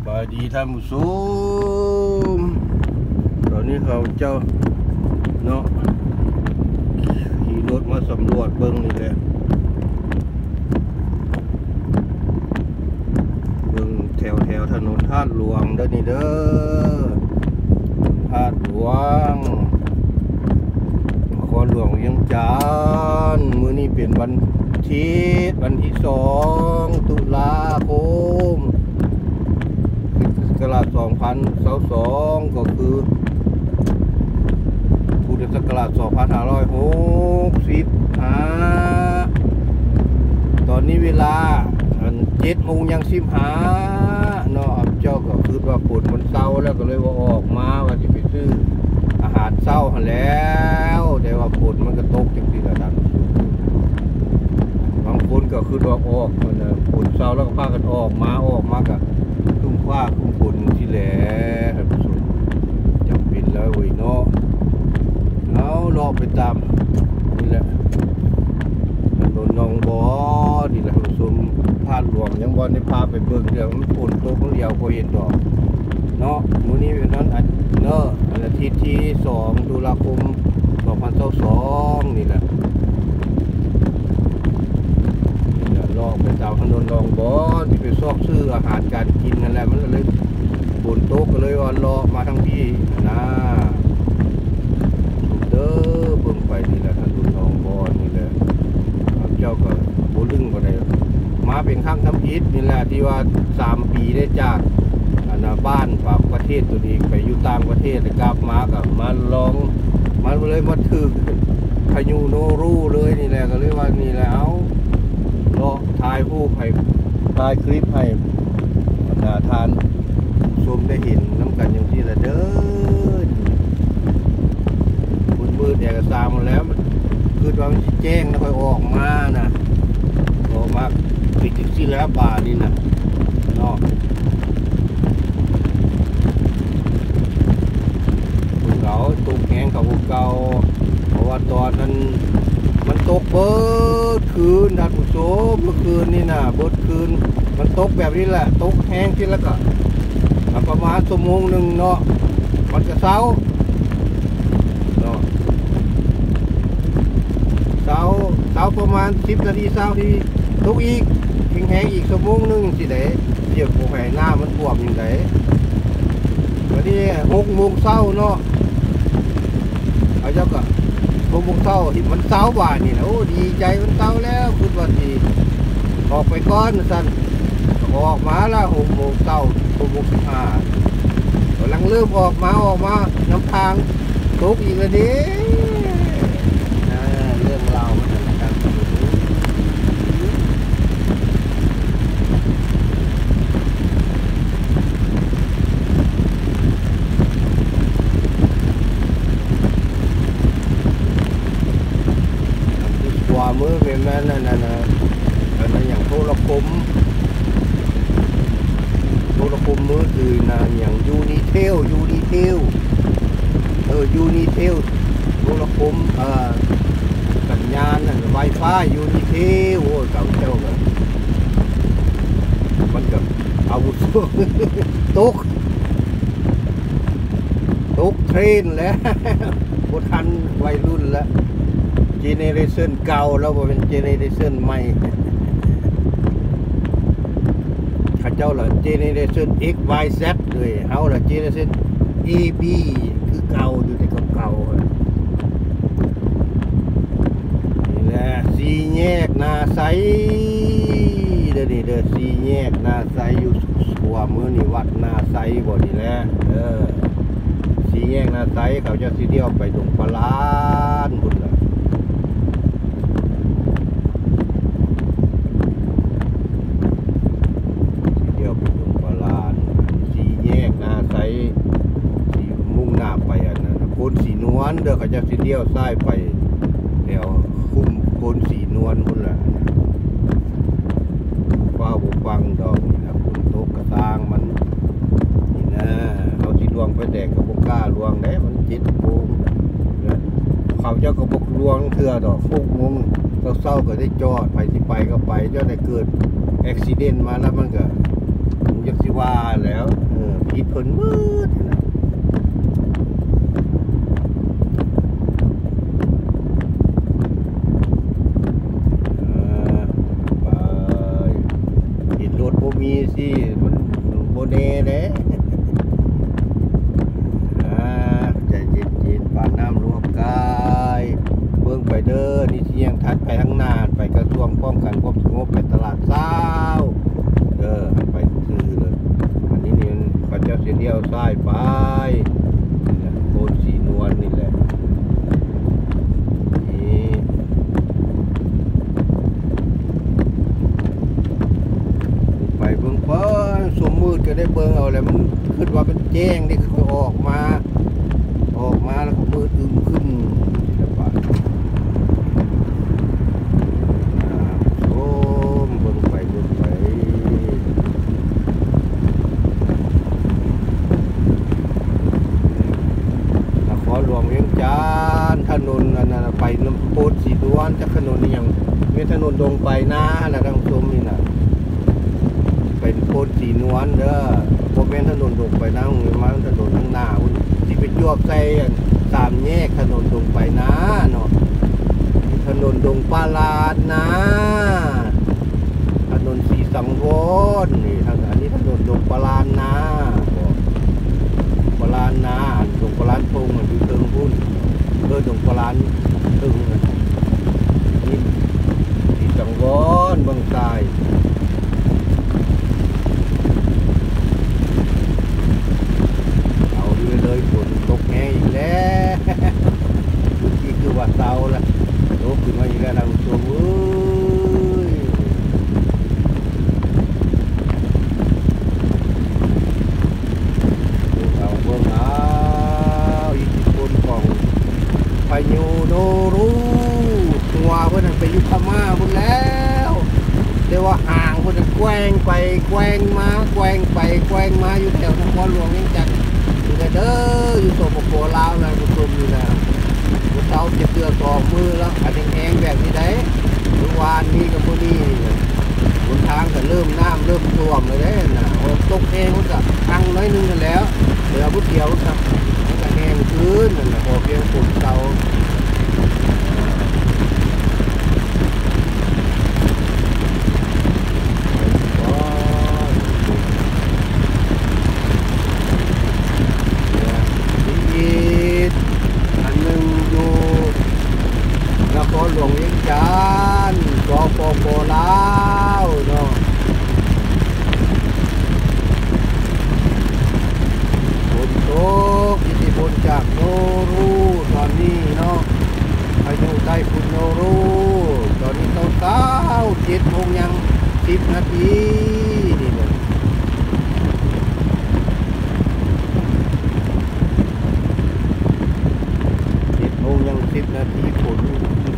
บายดีท่านผู้ชมตอนนี้เขาเจ้าเนาะขี่รถมาสำรวจเบิ้งนี่แหละเบิ้งแถวถนนธาตุหลวงเด้อนี่เด้อธาตุหลวงนครหลวงเวียงจันทร์มื้อนี้เป็นวันที่2 ตุลาคมศักราช2022ก็คือพุทธศักราช2565ตอนนี้เวลา7 โมงยัง15เนาะเจ้าก็คือว่าฝนมันเศร้าแล้วก็เลยว่าออกมาว่าจะไปซื้ออาหารเศร้าแล้วแต่ว่าฝนมันก็ตกจังซี่ล่ะท่านบางคนก็คือว่าออกมันฝนเศร้าแล้วก็พากันออกมาก็ทุ่งฟ้าทุ่งฝนที่แหละท่านผู้ชมจำเป็นแล้วเว้ยเนาะเอาเลาะไปตามนี่แหละถนนหนองบ่อนี่แหละท่านผู้ชมธาตุหลวงยังบ่ได้พาไปเบิ่งเดี๋ยวมันฝนตกเดียวก็เห็นดอกเนาะมื้อนี้เป็นนั้นเนาะวันอาทิตย์ที่2 ตุลาคม 2022นี่แหละเลาะไปตามถนนหนองบ่อที่ไปซอกซื้ออาหารการกินนั่นแหละมันเลยฝนตกก็เลยว่าเลาะมาทั้งที่นะเด้อเบิ่งไปนี่แหละถนนหนองบ่อนี่แหละเจ้าก็บ่ลึงบ่ได้มาเป็นครั้งทำอิฐนี่แหละที่ว่า3 ปีได้จากบ้านฝากประเทศตัวเองไปอยู่ต่างประเทศแล้วกลับมากับมาลองมันเลยมาถึกพายุโนรูเลยนี่แหละก็เลยว่านี่แหละเอาเลาะถ่ายรูปให้ถ่ายคลิปให้ทานชมได้เห็นน้ำกันอย่างที่ละเด้อมืดแดดก็ตามมาแล้วมันคือว่ามันแจ้งแล้วค่อยออกมานะออกมาปิดจิกซี่แล้วป่านี่นะเนาะภูเขาตกแห้งกับภูเขาเพราะว่าตอนนั้นมันตกเบิดคืนท่านผู้ชมเมื่อคืนนี่นะเบิดคืนมันตกแบบนี้แหละตกแห้งที่แล้วก็ประมาณ1 ชั่วโมงเนาะมันจะเช้าเนาะเช้าประมาณ10 นาทีเช้าที่ตกอีกแห้งอีก1 ชั่วโมงสิได้เดี๋ยวผู้ให้หน้ามันท่วมอย่างไรวันนี้6 โมงเช้าเนาะเอาเจ้าก็6 โมงเช้าที่มันเช้าบ่ายนี่นะโอ้ดีใจมันเช้าแล้วคือว่าสิออกไปก่อนสั่นออกมาแล้ว6 โมงเช้า6 โมง 15กำลังเริ่มออกมาน้ำทางตกอีกแล้วดิเรื่องราวมันต่างๆกว่ามือเป็นนั่นอย่างโทรคมมือคือนะอย่างยูนิเทลโทรคมสัญญาณไวไฟยูนิเทลโอ้เก่าเจ้ากันมันกับอาวุธตกเทรนแล้วบททันวัยรุ่นแล้วเจเนเรชั่นเก่าแล้วว่าเป็นเจเนเรชั่นใหม่ข้าเจ้าล่ะเจเนเรชั่น X Y Z เลยเฮาล่ะเจเนเรชั่น A B คือเก่าอยู่ในเก่านี่แหละสีแยกนาไซเด้อนี่เด้อสีแยกนาไซอยู่ขัวมือนี่วัดนาไซบ่นี่แหละสีแยกนาไซเขาจะสิเดียวไปดงปลานพุ่นล่ะเด้อเขาจะสิเดียวซ้ายไปแถวคุ้มโคนสีนวลพุ่นล่ะฟ้าบุฟังดอกนี่นะฝนตกกระตางมันนี่นะเอาสิลวงไปแดกกับพวกกล้าลวงได้มัน7 โมงเขาเจ้าก็บอกลวงเถื่อดอก6 โมงเศร้าก็ได้จอดไปสิไปก็ไปเจ้าได้เกิดอุบัติเหตุมาแล้วมันก็อยากสิว่าแล้วผิดเพิ่นมืดนะไปเห็นรถบ่มีสิมันบ่แน่เด้ใจเย็นๆป่าน้ำรวมกายเบิ่งไปเด้อนี่เที่ยงทัดไปข้างหน้าไปกระทรวงป้องกันความสงบไปตลาดเช้าไปซื้อเลยอันนี้นี่พระเจ้าเสียเดียวซ้ายไปโพนสีนวลนี่แหละนี่ไปเบิ่งเปิ้นสมมืดก็ได้เบิ่งเอาแล้วมันคิดว่าเป็นแจ้งนี่คือออกมาแล้วก็มืดอึมครึมแล้วป่ะโอ้มเบิ่งไปนครหลวงเวียงจันทน์ถนนอันนั้นไปน้ำโพดสีนวลจากถนนนี่ยังมีถนนลงไปนะแล้วทางชมนี่น่ะเป็นโพดสีนวลเด้อบ่แม่นถนนลงไปนะมาถนนข้างหน้าพุ่นสิไปยวบใส่สามแยกถนนลงไปนะเนาะถนนดงปลาลาดนะถนนสีสังวรนี่ทางอันนี้ถนนดงปลาลานนะปลาลานนะดงปลาลานปงอยู่เทิงพุ่นดงปลาลานตึงนี่สีสังวรบางทรายเอาเลยฝนตกแห้งอีกแล้วที่คือว่าเศร้าละโตขึ้นมาอีกแล้วนะคุณผู้ชมเบิ่งเอาอิทธิพลของพายุโนรูหัวเพิ่นไปอยู่พม่าพุ่นแล้วเรียกว่าห่างเพิ่นแกว่งไปแกว่งมาแกว่งไปแกว่งมาอยู่แถวนครหลวงเวียงจันทน์อยู่เด้ออยู่สปป.ลาวนะคุณผู้ชมนี่นะเช้าจะเตือนกองมือแล้วอันแห้งแบบนี้ได้เมื่อวานนี้กับมื้อนี้บนทางก็เริ่มน้ำเริ่มท่วมเลยเด้น่ะตกแห้งมันก็พังน้อยนึงกันแล้วเหลือพุทเดียวครับมันก็แห้งขึ้นนั่นแหละพอเพียงฝนเก่านครหลวงเวียงจันทน์สปป.ลาวเนาะฝนตกอิทธิพลจากโนรูตอนนี้เนาะพายุไต้ฝุ่นโนรูตอนนี้เช้า7 โมงยัง10 นาทีนี่เลย7 โมงยัง10 นาทีฝน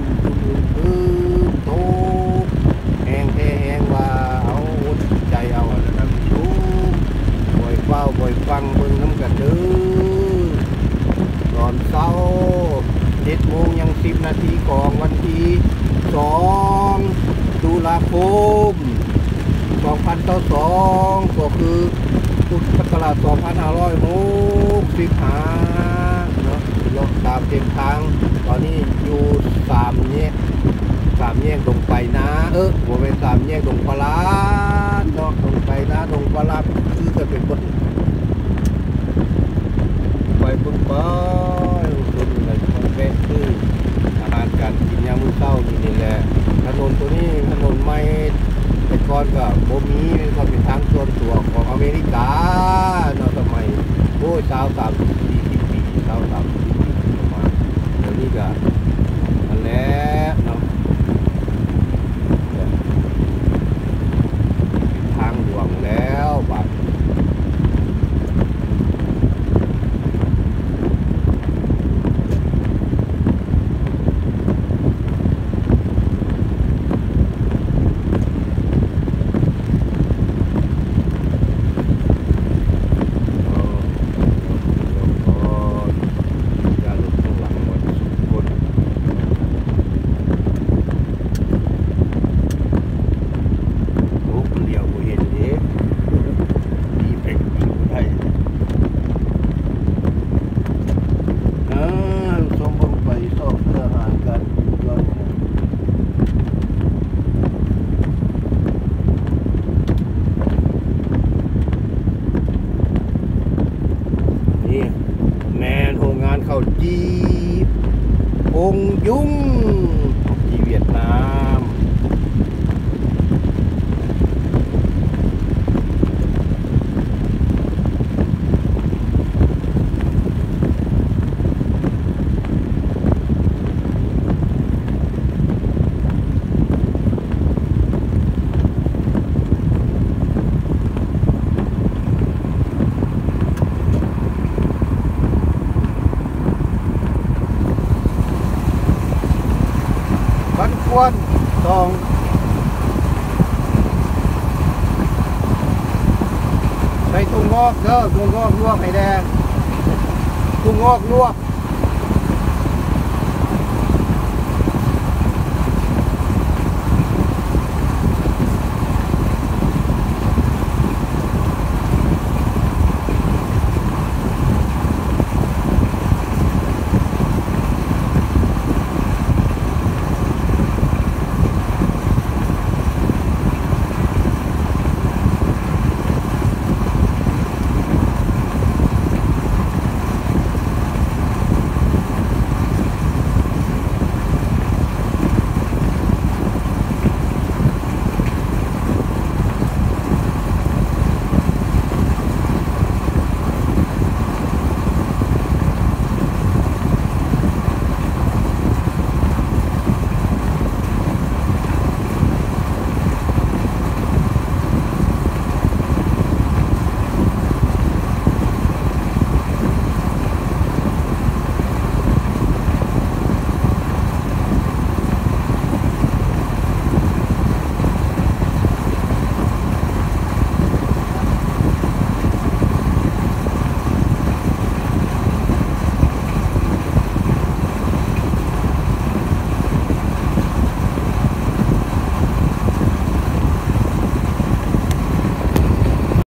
โตแห้งแห้งว่าเอาใจเอาแล้วนะชูบ่อยเฝ้าบ่อยฟังเบิ่งน้ำกันเด้อตอนเช้า7 โมงยัง10 นาทีของวันที่2 ตุลาคม 2022ก็คือพุทธศักราช 2565 เนาะรถตามเส้นทางตอนนี้อยู่3 แยกลงไปนะบ่เป็น3 แยกลงปลาเนาะลงไปนะลงปลาคือจะเป็นคนไปพุ่งไปคนอะไรคนแวะซื้ออาหารการกินยามมื้อเช้านี่แหละถนนตัวนี้ถนนใหม่แต่ก่อนก็บ่มีก็เป็นทางส่วนตัวของอเมริกาเนาะสมัยโอ้ย20-30-40 ปี20-30 ปีประมาณเดี๋ยวนี้ก็นั่นแหละเนาะทางหลวงแล้วบัดจีองยุ้งที่เวียดนามมันควรต้องใส่ตุ้งงอกเด้อตุ้งงอกลวกให้แดงตุ้งงอกลวก